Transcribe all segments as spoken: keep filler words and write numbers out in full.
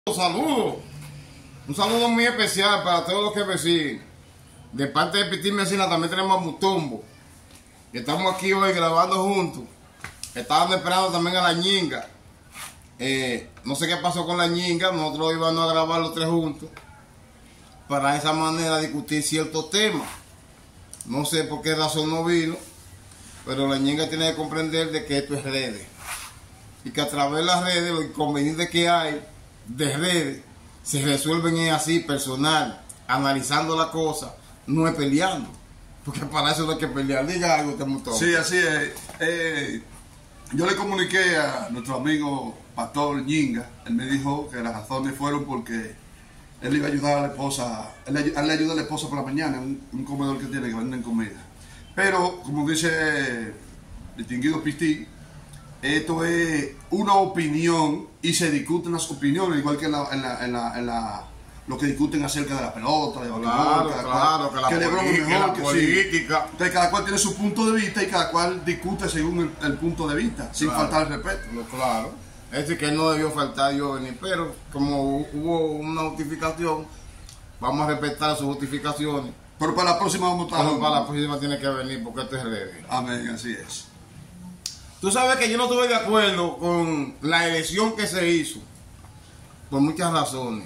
Saludos, un saludo muy especial para todos los que reciben. De parte de Pitín Mesina también tenemos a Mutombo. Y estamos aquí hoy grabando juntos. Estaban esperando también a la Ñinga. Eh, no sé qué pasó con la Ñinga, nosotros íbamos a grabar los tres juntos. Para de esa manera discutir ciertos temas. No sé por qué razón no vino, pero la Ñinga tiene que comprender de que esto es redes. Y que a través de las redes, los inconvenientes que hay de redes se resuelven así, personal, analizando la cosa, no es peleando, porque para eso no hay que pelear. Diga algo, te Mutombo. Sí, así es. Eh, yo le comuniqué a nuestro amigo Pastor Ñinga. Él me dijo que las razones fueron porque él iba a ayudar a la esposa, él, él le ayuda a la esposa por la mañana, un, un comedor que tiene que venden comida. Pero, como dice distinguido Pitín, esto es una opinión y se discuten las opiniones, igual que en, la, en, la, en, la, en la, lo que discuten acerca de la pelota, de claro, cada claro, cual, que la política, mejor, la que política. Sí. Entonces cada cual tiene su punto de vista y cada cual discute según el, el punto de vista, sin claro, faltar el respeto. No, claro, es decir que no debió faltar yo venir, pero como hubo una justificación, vamos a respetar sus justificaciones. Pero para la próxima vamos a estar. Pero para la próxima tiene que venir porque esto es redes. Amén, así es. Tú sabes que yo no estuve de acuerdo con la elección que se hizo, por muchas razones.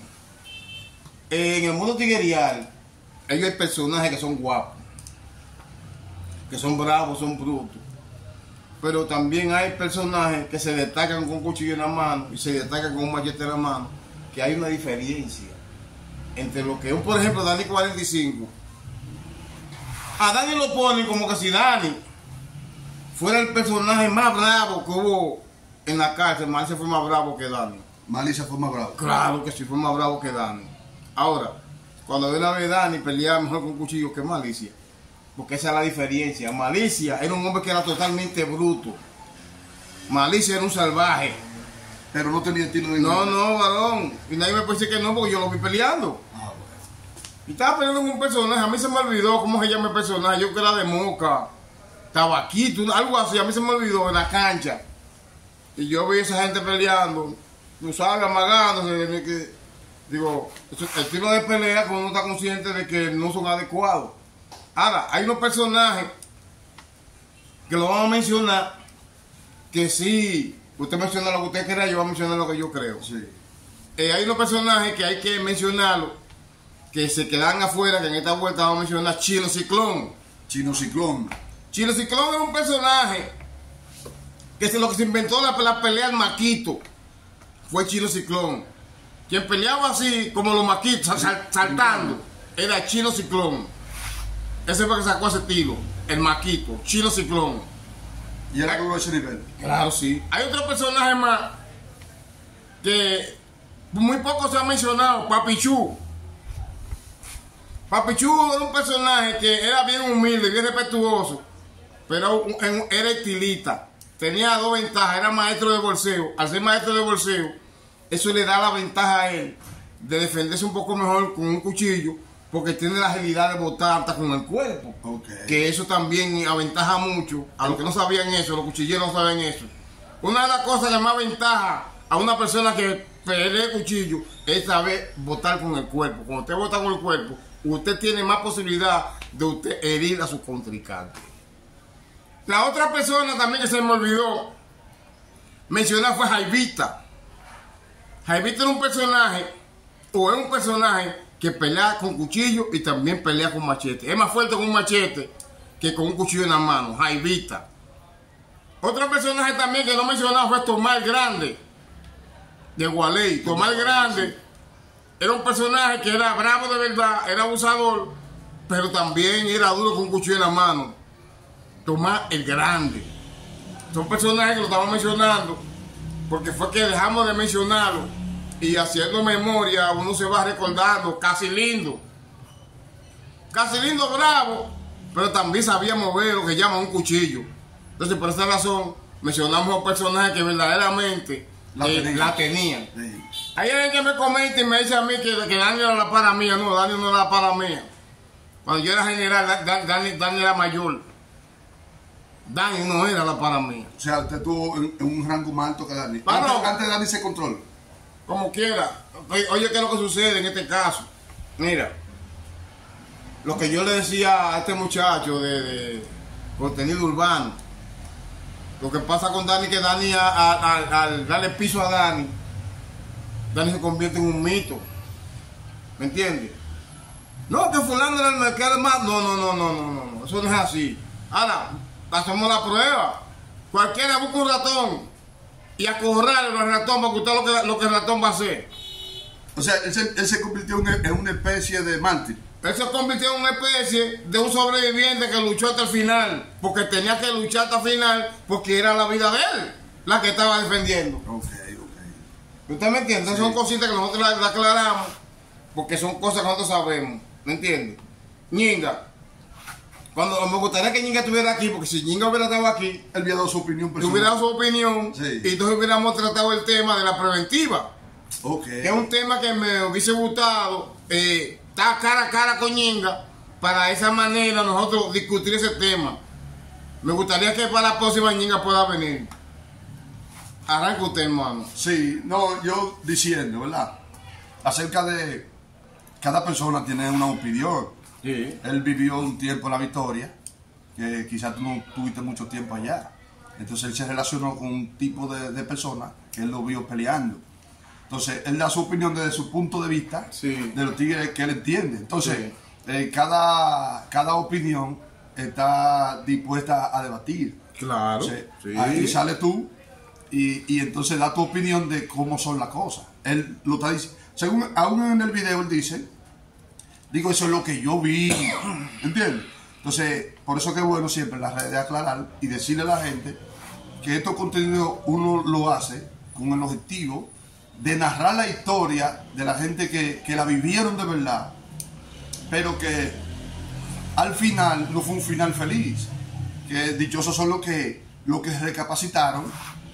En el mundo tiguerial, ellos hay personajes que son guapos, que son bravos, son brutos. Pero también hay personajes que se destacan con un cuchillo en la mano y se destacan con un machete en la mano, que hay una diferencia entre lo que es, por ejemplo, Dani cuarenta y cinco. A Dani lo ponen como que si Dani fuera el personaje más bravo que hubo en la cárcel. Malicia fue más bravo que Dani. Malicia fue más bravo. Claro que sí, fue más bravo que Dani. Ahora, cuando viene a ver Dani peleaba mejor con un cuchillo que Malicia. Porque esa es la diferencia. Malicia era un hombre que era totalmente bruto. Malicia era un salvaje. Pero no tenía estilo de No, no, varón. Y nadie me puede decir que no, porque yo lo vi peleando. Ah, bueno. Y estaba peleando con un personaje. A mí se me olvidó cómo se llama el personaje. Yo que era de Moca, Tabaquito, algo así. A mí se me olvidó en la cancha. Y yo vi a esa gente peleando, tú sabes, amagándose. Que, digo, el estilo de pelea, cuando uno está consciente de que no son adecuados. Ahora, hay unos personajes que lo vamos a mencionar, que sí, usted menciona lo que usted crea, yo voy a mencionar lo que yo creo. Sí. Eh, hay unos personajes que hay que mencionarlo, que se quedan afuera, que en esta vuelta vamos a mencionar Chino Ciclón. Chino Ciclón. Chino Ciclón es un personaje que es lo que se inventó la, la pelea al maquito. Fue Chino Ciclón. Quien peleaba así, como los maquitos, sal, saltando, era Chino Ciclón. Ese fue el que sacó ese estilo, el maquito, Chino Ciclón. ¿Y era duro ese nivel? Claro, sí. Hay otro personaje más que muy poco se ha mencionado, Papichú. Papichú era un personaje que era bien humilde, bien respetuoso, pero era estilista. Tenía dos ventajas, era maestro de bolseo. Al ser maestro de bolseo, eso le da la ventaja a él de defenderse un poco mejor con un cuchillo, porque tiene la agilidad de botar hasta con el cuerpo. Okay. Que eso también aventaja mucho a los que no sabían eso, los cuchilleros no saben eso. Una de las cosas que más ventaja a una persona que pelea cuchillo es saber botar con el cuerpo. Cuando usted bota con el cuerpo, usted tiene más posibilidad de usted herir a su contrincante. La otra persona también que se me olvidó mencionar fue Jaivita. Jaivita era un personaje, o es un personaje que pelea con cuchillo y también pelea con machete. Es más fuerte con un machete que con un cuchillo en la mano. Jaivita. Otro personaje también que no mencionaba fue Tomás Grande, de Gualey. Tomás Grande era un personaje que era bravo de verdad, era abusador, pero también era duro con un cuchillo en la mano. Tomás el Grande. Son personajes que lo estamos mencionando porque fue que dejamos de mencionarlo y haciendo memoria uno se va recordando. Casi Lindo. Casi Lindo bravo, pero también sabía mover lo que llaman un cuchillo. Entonces por esa razón mencionamos a un personaje que verdaderamente la, eh, tenía. la tenían. Sí. Hay alguien que me comenta y me dice a mí que, que Dani era la para mía. No, Dani no era la para mía. Cuando yo era general, Dani, Dani era mayor. Dani no era la para mí. O sea, usted tuvo en, en un rango más alto que Dani. Bueno, antes, antes de Dani se control. como quiera. Oye, ¿qué es lo que sucede en este caso? Mira, lo que yo le decía a este muchacho de, de contenido urbano, lo que pasa con Dani, que Dani a- a- a- al darle piso a Dani, Dani se convierte en un mito. ¿Me entiendes? No, que fulano en el mercado es más. No, no, no, no, no, no, no. Eso no es así. Ahora, hacemos la prueba. Cualquiera busca un ratón y acorrale al ratón para que usted lo que, lo que el ratón va a hacer. O sea, él se, él se convirtió en, en una especie de mártir. Él se convirtió en una especie de un sobreviviente que luchó hasta el final, porque tenía que luchar hasta el final, porque era la vida de él la que estaba defendiendo. Ok, ok. ¿Usted me entiende? Entonces Sí. son cositas que nosotros la, la aclaramos, porque son cosas que nosotros sabemos. ¿Me entiende? Ñinga, cuando me gustaría que Ñinga estuviera aquí, porque si Ñinga hubiera estado aquí, Él había dado su opinión le personal. hubiera dado su opinión, Sí. y entonces hubiéramos tratado el tema de la preventiva, Ok. que es un tema que me hubiese gustado eh, estar cara a cara con Ñinga, para de esa manera nosotros discutir ese tema. Me gustaría que para la próxima Ñinga pueda venir. Arranca usted, hermano. Sí, no, yo diciendo, ¿verdad? Acerca de cada persona tiene una opinión. Sí. Él vivió un tiempo en la Victoria, que quizás tú no tuviste mucho tiempo allá. Entonces él se relacionó con un tipo de, de persona que él lo vio peleando. Entonces él da su opinión desde su punto de vista, Sí. de los tigres que él entiende. Entonces, Sí. eh, cada, cada opinión está dispuesta a debatir. Claro. Entonces, Sí. ahí sale tú y, y entonces da tu opinión de cómo son las cosas. Él lo está diciendo. Según, aún en el video él dice, digo, eso es lo que yo vi. ¿Entiendes? Entonces, por eso que es bueno siempre en las redes de aclarar y decirle a la gente que estos contenidos uno lo hace con el objetivo de narrar la historia de la gente que, que la vivieron de verdad, pero que al final no fue un final feliz. Que dichosos son los que, los que recapacitaron,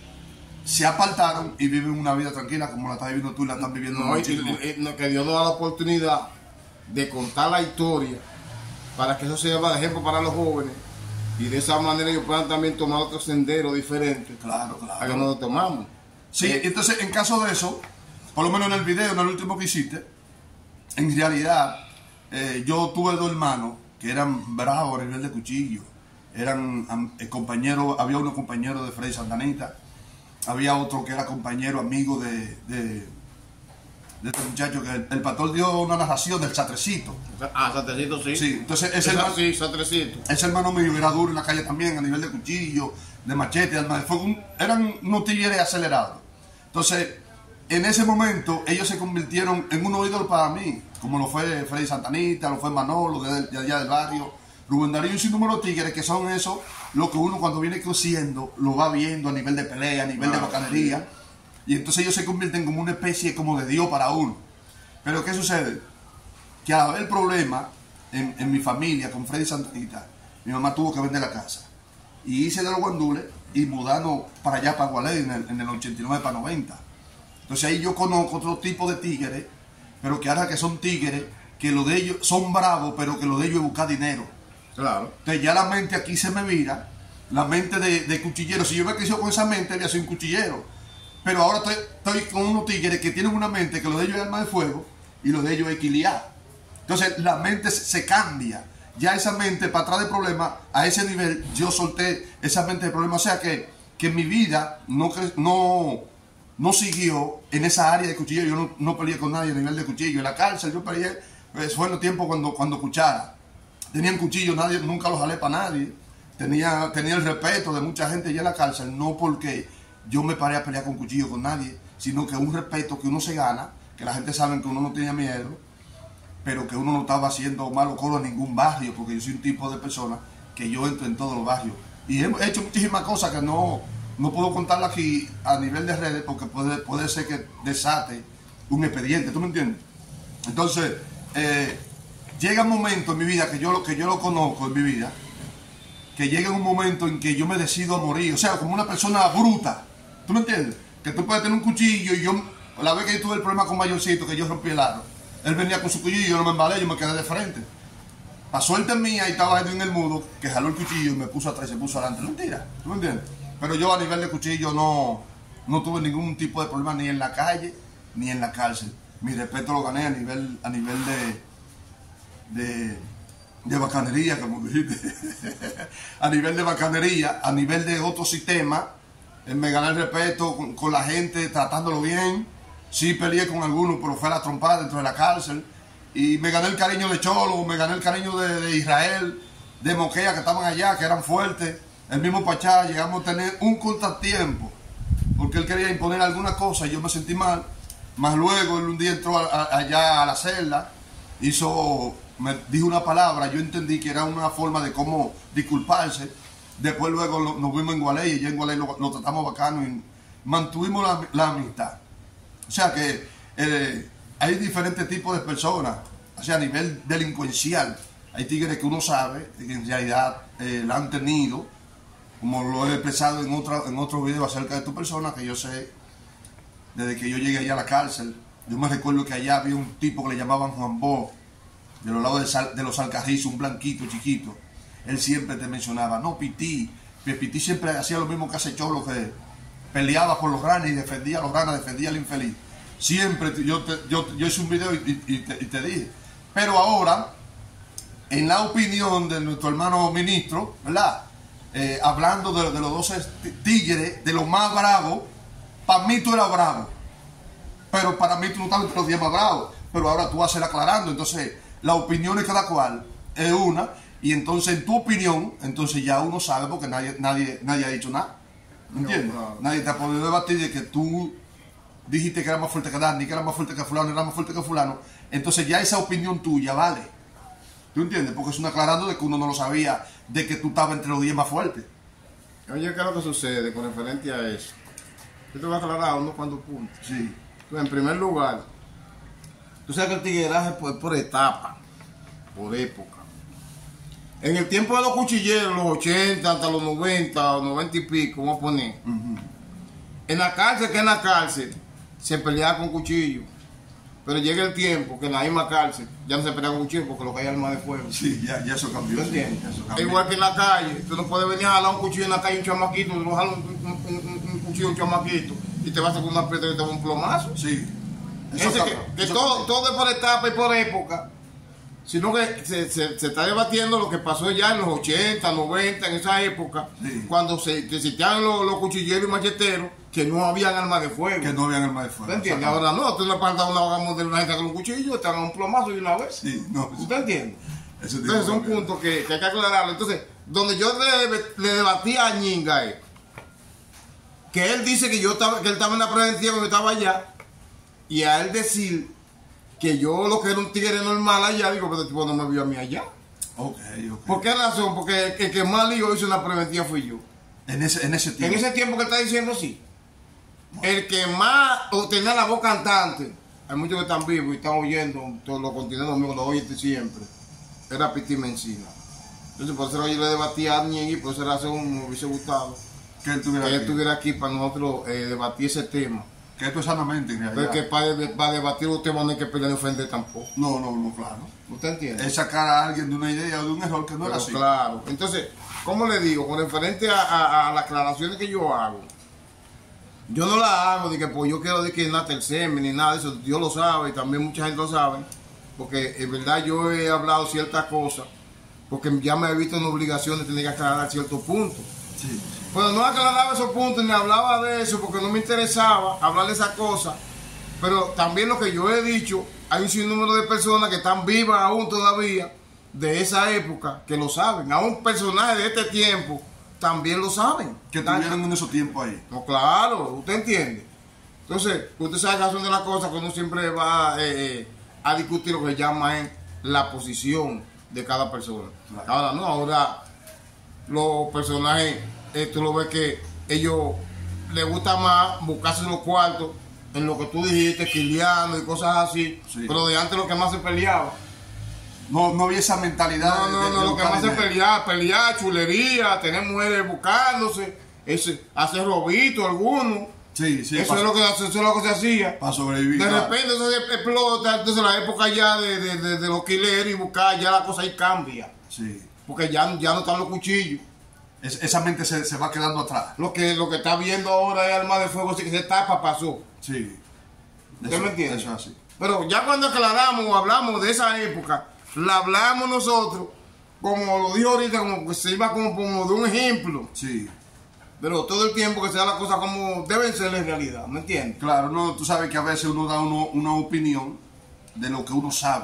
se apartaron y viven una vida tranquila como la estás viviendo tú y la están viviendo No, y- muchísimo. y- y- no, que Dios nos da la oportunidad de contar la historia para que eso sirva de ejemplo para los jóvenes y de esa manera ellos puedan también tomar otro sendero diferente Claro, a que claro. nosotros tomamos. Sí, Eh, entonces en caso de eso, por lo menos en el video, en el último que hiciste, en realidad eh, yo tuve dos hermanos que eran bravos a nivel de cuchillo. Eran am, eh, compañeros, había uno compañero de Freddy Santanita, había otro que era compañero, amigo de, de, de este muchacho, que el, el pastor dio una narración del Satrecito. Ah, Satrecito sí. Sí, entonces ese Ese hermano, sí, Satrecito. ese hermano mío era duro en la calle también, a nivel de cuchillo, de machete, de arma de fuego. Un- eran unos tigres acelerados. Entonces, en ese momento, ellos se convirtieron en un ídolo para mí, como lo fue Freddy Santanita, lo fue Manolo, de, de allá del barrio, Rubén Darío y un sinnúmero de tigres, que son esos, lo que uno cuando viene creciendo, lo va viendo a nivel de pelea, a nivel de Ah, bacanería, y entonces ellos se convierten como una especie como de Dios para uno. Pero ¿qué sucede? Que al haber problema en, en mi familia con Freddy Santanita, mi mamá tuvo que vender la casa. Y hice de los guandules y mudarnos para allá, para Gualey, en el, en el ochenta y nueve para noventa. Entonces ahí yo conozco otro tipo de tigres, pero que ahora que son tigres, que lo de ellos son bravos, pero que lo de ellos es buscar dinero. Claro. Entonces ya la mente aquí se me vira, la mente de, de cuchillero. Si yo me creció con esa mente, había sido un cuchillero. Pero ahora estoy, estoy con unos tigres que tienen una mente que lo de ellos es arma de fuego y lo de ellos es equiliar. Entonces la mente se, se cambia. Ya esa mente, para atrás de problemas, a ese nivel, yo solté esa mente de problemas. O sea que, que mi vida no, cre- no, no siguió en esa área de cuchillo. Yo no, no peleé con nadie a nivel de cuchillo. En la cárcel yo peleé, pues, fue en el tiempo cuando, cuando cuchara. Tenía un cuchillo, nadie, nunca lo jalé para nadie. Tenía, tenía el respeto de mucha gente ya en la cárcel, no porque yo me paré a pelear con cuchillo con nadie, sino que un respeto que uno se gana, que la gente sabe que uno no tenía miedo, pero que uno no estaba haciendo malo coro en ningún barrio, porque yo soy un tipo de persona que yo entro en todos los barrios. Y he hecho muchísimas cosas que no, no puedo contarlas aquí a nivel de redes, porque puede, puede ser que desate un expediente, ¿tú me entiendes? Entonces, eh, llega un momento en mi vida que yo, lo- que yo lo conozco en mi vida, que llega un momento en que yo me decido a morir, o sea, como una persona bruta, ¿tú me entiendes? Que tú puedes tener un cuchillo y yo, la vez que yo tuve el problema con Mayorcito, que yo rompí el aro, él venía con su cuchillo y yo no me embalé, yo me quedé de frente. La suerte mía, y estaba en el mudo, que jaló el cuchillo y me puso atrás y se puso adelante. Mentira, ¿tú me entiendes? Pero yo a nivel de cuchillo no, no tuve ningún tipo de problema, ni en la calle, ni en la cárcel. Mi respeto lo gané a nivel, a nivel de, de, de bacanería, como dijiste. A nivel de bacanería, a nivel de otro sistema, eh, me gané el respeto con, con la gente, tratándolo bien. Sí peleé con algunos, pero fue a la trompada dentro de la cárcel. Y me gané el cariño de Cholo, me gané el cariño de, de Israel, de Moquea, que estaban allá, que eran fuertes. El mismo Pachá, llegamos a tener un contratiempo, porque él quería imponer alguna cosa y yo me sentí mal. Más luego, él un día entró a, a, allá a la celda, hizo, me dijo una palabra, yo entendí que era una forma de cómo disculparse. Después luego lo, nos vimos en Gualey, y ya en Gualey lo, lo tratamos bacano y mantuvimos la, la amistad. O sea que eh, hay diferentes tipos de personas, o sea, a nivel delincuencial. Hay tigres que uno sabe que en realidad eh, la han tenido, como lo he expresado en, otra, en otro video acerca de tu persona, que yo sé, desde que yo llegué allá a la cárcel, yo me recuerdo que allá había un tipo que le llamaban Juan Bo, de los lados de, Sal, de los Alcajizos, un blanquito chiquito. Él siempre te mencionaba, no, Pití, Pití siempre hacía lo mismo que hace Cholo, que peleaba por los ranas y defendía a los ranas, defendía al infeliz. Siempre yo, te, yo, yo hice un video y, y, te, y te dije. Pero ahora, en la opinión de nuestro hermano ministro, ¿verdad? Eh, hablando de, de los doce tigres, de los más bravos, para mí tú eras bravo. Pero para mí tú no estabas entre los diez más bravos. Pero ahora tú vas a ir aclarando. Entonces, la opinión de cada cual es una. Y entonces, en tu opinión, entonces ya uno sabe porque nadie, nadie, nadie ha dicho nada. ¿Me entiendes? No, claro. Nadie te ha podido debatir de que tú dijiste que era más fuerte que Dani, que era más fuerte que fulano, era más fuerte que fulano. Entonces ya esa opinión tuya vale. ¿Tú entiendes? Porque es un aclarando de que uno no lo sabía, de que tú estabas entre los diez más fuertes. Oye, ¿qué es lo que sucede con referencia a eso? Yo te voy a aclarar unos cuantos puntos. Sí. Entonces, en primer lugar, tú sabes que el tigueraje es por, por etapa, por época. En el tiempo de los cuchilleros, los ochenta hasta los noventa o noventa y pico, vamos a poner. Uh-huh. En la cárcel, que en la cárcel, se peleaba con cuchillo. Pero llega el tiempo que en la misma cárcel ya no se pelea con cuchillo porque lo que hay es arma de fuego. Sí, ya, ya eso cambió. ¿Tú entiendes? Sí, eso cambió. Igual que en la calle, tú no puedes venir a jalar un cuchillo en la calle un chamaquito, tú jalas un, un, un, un cuchillo un chamaquito y te vas a sacar una piedra y te va un plomazo. Sí. Eso Ese que, que eso todo, todo es por etapa y por época, sino que se, se, se está debatiendo lo que pasó ya en los ochenta, noventa, en esa época, sí. Cuando se existían los, los cuchilleros y macheteros, que no habían armas de fuego. Que no habían armas de fuego. ¿Te entiendes? Ahora no, tú le pasas una hoja de una gente con un cuchillo, te dan un plomazo y una vez. Sí, no. ¿Usted entiende? Entonces son puntos que, que hay que aclararlo. Entonces, donde yo le, le debatí a Ñinga es que él dice que yo estaba, que él estaba en la preventiva cuando estaba allá, y a él decir que yo lo que era un tigre normal allá, digo, pero el tipo no me vio a mí allá. Ok, ok. ¿Por qué razón? Porque el, el que más lío hizo una preventiva fui yo. En ese, en ese tiempo. En ese tiempo que él está diciendo sí. El que más tenía la voz cantante, hay muchos que están vivos y están oyendo todos los continentes míos, lo oyen siempre, era Pití Mencina. Entonces por eso yo le debatí a Ñengui, por esa razón me hubiese gustado que él estuviera, que él aquí. estuviera aquí para nosotros eh, debatir ese tema. Que esto es sanamente, en realidad. Porque para, para debatir los temas no hay que pelear de frente tampoco. No, no, no, claro. ¿Usted entiende? Es sacar a alguien de una idea o de un error que no Pero era así. Claro. Entonces, ¿cómo le digo? Con referente a, a, a las aclaraciones que yo hago, yo no la hago de que pues yo quiero de que nate el semen ni nada de eso. Dios lo sabe y también mucha gente lo sabe. Porque en verdad yo he hablado ciertas cosas. Porque ya me he visto en obligación de tener que aclarar ciertos puntos. Sí, sí. Pero no aclaraba esos puntos ni hablaba de eso porque no me interesaba hablar de esas cosas. Pero también lo que yo he dicho, hay un sinnúmero de personas que están vivas aún todavía de esa época que lo saben. Aún personajes de este tiempo también lo saben. Que estuvieron en esos tiempos ahí. No, claro, usted entiende. Entonces, usted sabe que son de las cosas que uno siempre va eh, eh, a discutir lo que llama es la posición de cada persona. Claro. Ahora no, ahora los personajes, eh, tú lo ves que ellos les gusta más buscarse los cuartos en lo que tú dijiste, quiliando y cosas así. Sí. Pero de antes lo que más se peleaba. No, no había esa mentalidad. No, no, de, no, de lo que más se peleaba, pelear, chulería, tener mujeres buscándose, ese, hacer robitos algunos. Sí, sí. Eso, para, es lo que, eso es lo que se hacía. Para sobrevivir. De claro. repente eso se explota, entonces la época ya de, de, de, de los quileros y buscar, ya la cosa ahí cambia. Sí. Porque ya, ya no están los cuchillos. Es, esa mente se, se va quedando atrás. Lo que, lo que está viendo ahora es arma de fuego, así que se tapa, pasó. Sí. ¿Usted me entiende? Eso es así. Pero ya cuando aclaramos o hablamos de esa época, la hablamos nosotros, como lo dijo ahorita, como que se iba como, como de un ejemplo. Sí. Pero todo el tiempo que sea las cosas como deben ser en realidad, ¿me entiendes? Claro, no, tú sabes que a veces uno da uno, una opinión de lo que uno sabe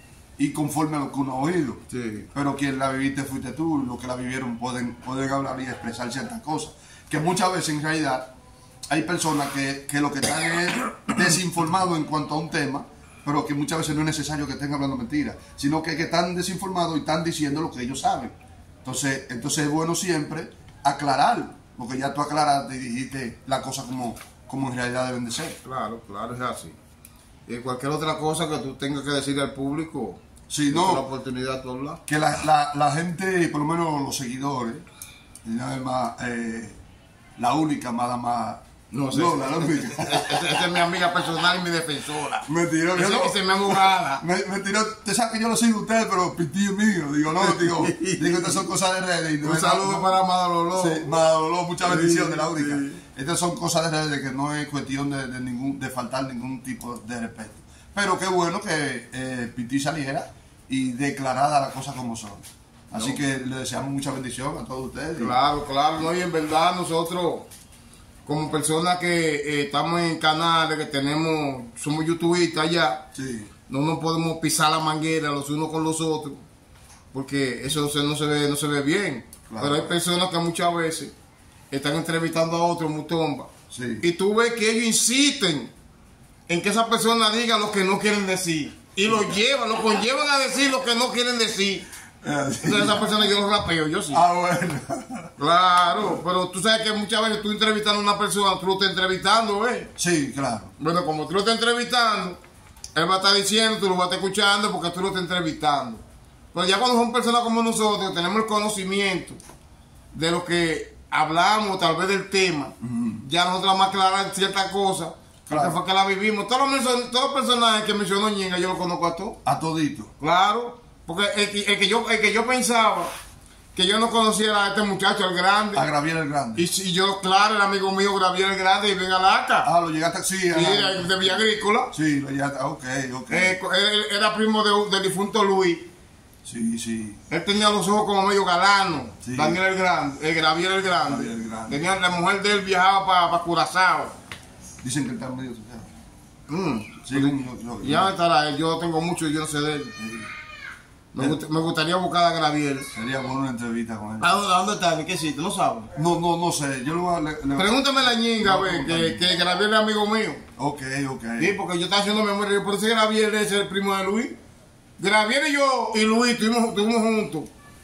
y conforme a lo que uno ha oído. Sí. Pero quien la viviste fuiste tú, los que la vivieron pueden, pueden hablar y expresar ciertas cosas. Que muchas veces en realidad hay personas que, que lo que están es desinformados en cuanto a un tema, pero que muchas veces no es necesario que estén hablando mentiras, sino que, que están desinformados y están diciendo lo que ellos saben. Entonces, entonces es bueno siempre aclarar, porque ya tú aclaraste y dijiste las cosas como, como en realidad deben de ser. Claro, claro, es así. Y cualquier otra cosa que tú tengas que decirle al público, Si no, la no, oportunidad de hablar. que la, la, la gente, por lo menos los seguidores, y nada más, eh, la única, nada más. No sé, No, la, la única. Esa es mi amiga personal y mi defensora. Me tiró, yo Ese no. que se me abogada. Me, me tiró, te sabes que yo lo sigo a ustedes, pero pitillo mío. Digo, no, digo, digo, estas son cosas de redes. Y no Un es- saludo no- para Amada Lolo. Sí, Madoló, muchas Sí, bendiciones, la única. sí. Estas son cosas de redes que no es cuestión de, de ningún, de faltar ningún tipo de respeto. Pero qué bueno que eh, Piti saliera y declarada las cosas como son. Así No. que le deseamos mucha bendición a todos ustedes. y- Claro, claro, no, y en verdad nosotros, como personas que eh, estamos en canales, que tenemos, somos youtubistas ya, Sí, no nos podemos pisar la manguera los unos con los otros, porque eso no se, no se ve, no se ve bien. Claro. Pero hay personas que muchas veces están entrevistando a otros mutomba. sí. Y tú ves que ellos insisten en que esa persona diga lo que no quieren decir. Y lo llevan, lo conllevan a decir lo que no quieren decir. Eh, sí. Entonces esa persona yo lo rapeo, yo sí. Ah, bueno. Claro, pero tú sabes que muchas veces tú entrevistando a una persona, tú lo estás entrevistando, ¿eh? Sí, claro. Bueno, como tú lo estás entrevistando, él va a estar diciendo, tú lo vas a estar escuchando porque tú lo estás entrevistando. Pero ya cuando son personas como nosotros, tenemos el conocimiento de lo que hablamos, tal vez del tema, ya nosotros vamos a aclarar ciertas cosas, porque Claro. fue que la vivimos. Todos los, menso- todos los personajes que mencionó Ñenga, yo los conozco a todos. A todito. Claro, porque el, que- el que yo, el que yo pensaba que yo no conociera a este muchacho, el grande, A Gravier el Grande. y si yo, claro, el amigo mío Gravier el Grande y Ben Alaca, Ah, lo llegaste así. y era de Villa Agrícola, Sí, lo llegaste. Ok, ok. eh, él era primo de- del difunto Luis. Sí, sí. Él tenía los ojos como medio galanos, Sí. Daniel el Grande, eh, Gravier el Grande. Gravier el Grande. Tenía, la mujer de él viajaba para Curazao. Dicen que él está medio asociado. Mm. Sí, yo- yo- Y ya estará él, yo tengo mucho y yo no sé de él. Sí. Me, gust- me gustaría buscar a Gravier. Sería bueno una entrevista con él. ¿A dónde, a dónde está? ¿En qué sitio? ¿No sabes? No, no, no sé. Yo le voy a. Le, le- Pregúntame a la ñinga, No, ve, no, que, no. que Gravier es amigo mío. Ok, ok. Sí, porque yo estaba haciendo memoria, por eso Gravier es el primo de Luis. Gravier y yo y Luis estuvimos, estuvimos juntos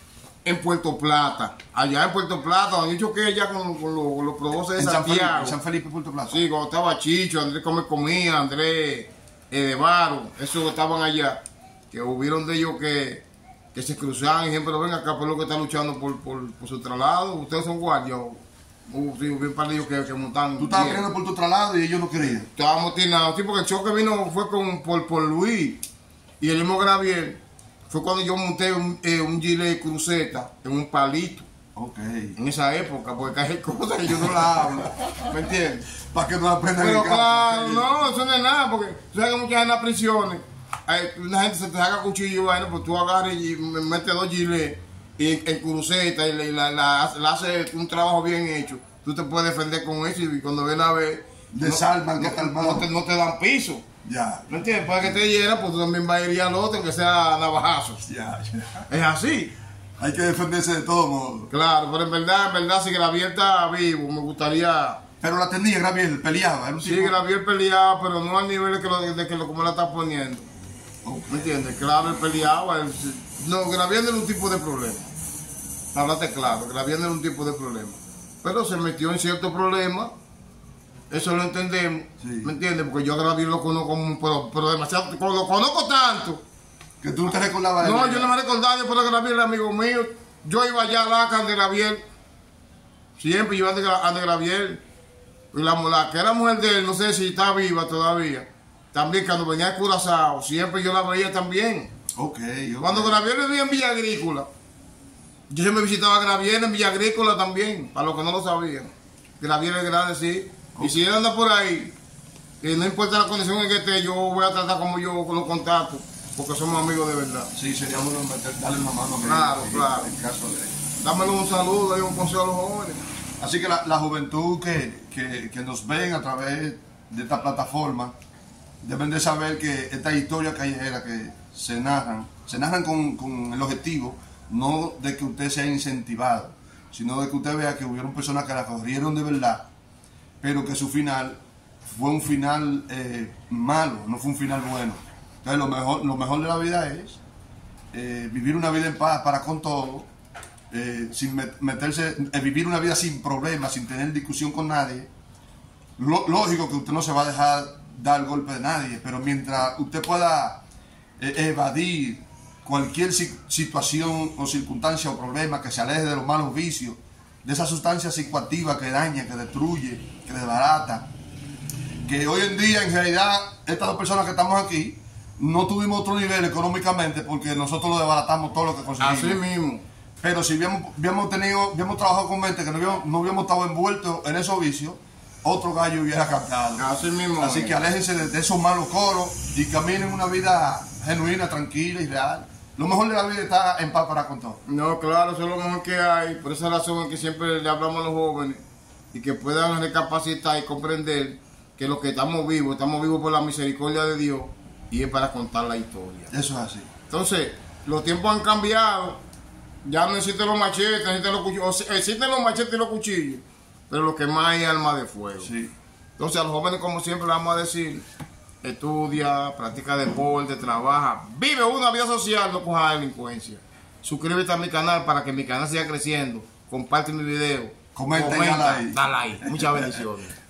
en Puerto Plata, allá en Puerto Plata, donde yo choqué ya con, con los, con los produces de En San Felipe, Santiago. en San Felipe, Puerto Plata. Sí, cuando estaba Chicho, Andrés Come Comía, Andrés Edevaro, esos que estaban allá, que hubieron de ellos que, que se cruzaban y siempre ven acá por lo que están luchando por, por, por su traslado. Ustedes son guardias. Uh, sí, bien par de ellos que, que montan. Tú estabas bien. peleando por tu traslado y ellos no querían. Estábamos tirados, sí, porque el choque vino fue con, por, por Luis y el mismo Gravier. Fue cuando yo monté un, eh, un gilet cruceta en un palito, Ok. en esa época, porque hay cosas que yo no las hablo, ¿me entiendes? Para que no aprendan Pero en casa. claro, no, eso no es nada, porque tú sabes que muchas en las prisiones, hay, una gente se te saca cuchillo y vaina, pues tú agarras y me metes dos gilets y en, en cruceta y le- la, la, la haces un trabajo bien hecho. Tú te puedes defender con eso y cuando ven a ver, Desarman, no, que no, no te, no te dan piso. Ya, ¿Me entiendes? Para que te hiera, pues tú también vas a ir al otro, que sea navajazo. ya, ya. Es así. Hay que defenderse de todo modo. Claro, pero en verdad, en verdad, si Gravier está vivo, me gustaría. Pero la tenía, Gravier, peleaba. Era un Sí, tipo- Gravier peleaba, pero no al nivel de que lo, de que lo como la está poniendo. Ok. ¿Me entiendes? Claro, él peleaba. él- no, Gravier no era un tipo de problema. Háblate claro, Gravier no era un tipo de problema. Pero se metió en ciertos problemas. Eso lo entendemos. Sí. ¿Me entiendes? Porque yo a Gravier lo conozco, como- pero, pero demasiado. Lo conozco tanto. Que tú no te recordabas de No, él. yo no me recordaba, pero Gravier era amigo mío. Yo iba allá a la de Gravier. Siempre iba a de Gravier. Y la, la que era mujer de él, no sé si está viva todavía. También cuando venía de Curazao, siempre yo la veía también. Ok, ok. Cuando Gravier vivía en Villa Agrícola, yo siempre visitaba a Gravier en Villa Agrícola también, para los que no lo sabían. Gravier es grande, sí. Y si él anda por ahí, Y no importa la condición en que esté, yo voy a tratar como yo con los contactos, porque somos amigos de verdad. Sí, sería bueno meter- darle una mano a mi- Claro, en- claro. en caso de... Dámelo un saludo, dale un consejo a los jóvenes. Así que la, la juventud que, que, que nos ven a través de esta plataforma deben de saber que estas historias callejeras que se narran, se narran con, con el objetivo no de que usted sea incentivado, sino de que usted vea que hubieron personas que la corrieron de verdad, pero que su final fue un final eh, malo, no fue un final bueno. Entonces lo mejor, lo mejor de la vida es eh, vivir una vida en paz para con todo, eh, sin met- meterse, eh, vivir una vida sin problemas, sin tener discusión con nadie. Lo- lógico que usted no se va a dejar dar golpe de nadie, pero mientras usted pueda eh, evadir cualquier si- situación o circunstancia o problema que se aleje de los malos vicios, de esa sustancia psicoactiva que daña, que destruye, que desbarata, que hoy en día en realidad estas dos personas que estamos aquí no tuvimos otro nivel económicamente porque nosotros lo desbaratamos todo lo que conseguimos. Así mismo. Pero si hubiéramos, hubiéramos tenido, hubiéramos trabajado con mente que no hubiéramos, no hubiéramos estado envueltos en esos vicios, otro gallo hubiera cantado. Así mismo. Así es. que aléjense de, de esos malos coros y caminen una vida genuina, tranquila y real. Lo mejor de la vida está en paz para con todo. No, claro, eso es lo mejor que hay. Por esa razón es que siempre le hablamos a los jóvenes y que puedan recapacitar y comprender que los que estamos vivos, estamos vivos por la misericordia de Dios y es para contar la historia. Eso es así. Entonces, los tiempos han cambiado. Ya no existen los machetes, existen los cuchillos. O sea, existen los machetes y los cuchillos, pero lo que más hay es arma de fuego. Sí. Entonces, a los jóvenes, como siempre, les vamos a decir: estudia, practica deporte, trabaja, vive una vida social, no coja delincuencia. Suscríbete a mi canal para que mi canal siga creciendo. Comparte mi video. Comenta y dale like. Dale like. Muchas bendiciones.